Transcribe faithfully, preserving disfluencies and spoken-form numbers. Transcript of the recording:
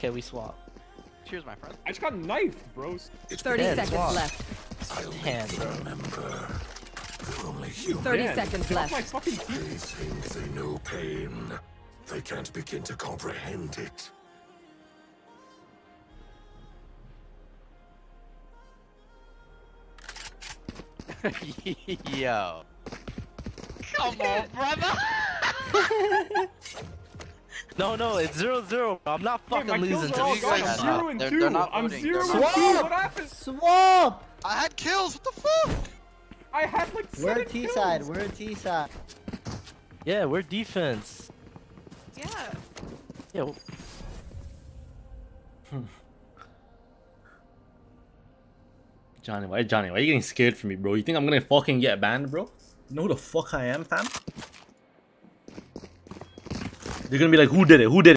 Okay, we swap. Cheers, my friend. I just got knifed, bros. thirty Yeah, seconds swap. left. I'll Damn. make you remember. They're only human. thirty Man, seconds get off left. my fucking They team. think they know pain. They can't begin to comprehend it. Yo. Come on, brother. No, no, it's zero zero. I'm not Wait, fucking my kills losing are to all these gone. guys. I'm zero and They're- two. they're not I'm voting. zero They're and not two. voting. What happened? Swap! I had kills. What the fuck? I had like We're seven T kills. side. We're T side. Yeah, we're defense. Yeah. Yeah. Johnny, why Johnny, why are you getting scared for me, bro? You think I'm gonna fucking get banned, bro? You know who the fuck I am, fam? They're gonna be like, who did it? Who did it?